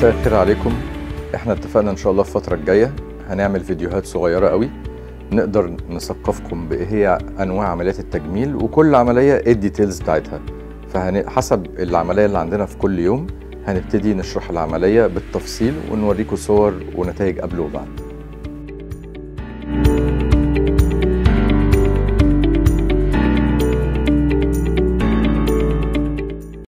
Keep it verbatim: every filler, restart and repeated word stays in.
مساء الخير عليكم. احنا اتفقنا ان شاء الله الفترة الجاية هنعمل فيديوهات صغيرة قوي نقدر نثقفكم بايه هي انواع عمليات التجميل وكل عملية ايه الديتيلز بتاعتها. فحسب العملية اللي عندنا في كل يوم هنبتدي نشرح العملية بالتفصيل ونوريكم صور ونتائج قبل وبعد.